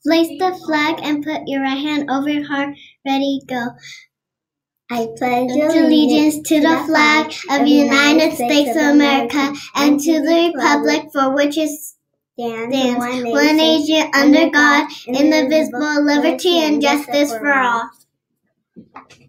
Place the flag and put your right hand over your heart. Ready, go. I pledge Allegiance to the flag of the United States of America and to the republic for which it stands, one nation under God, indivisible, liberty and justice for all.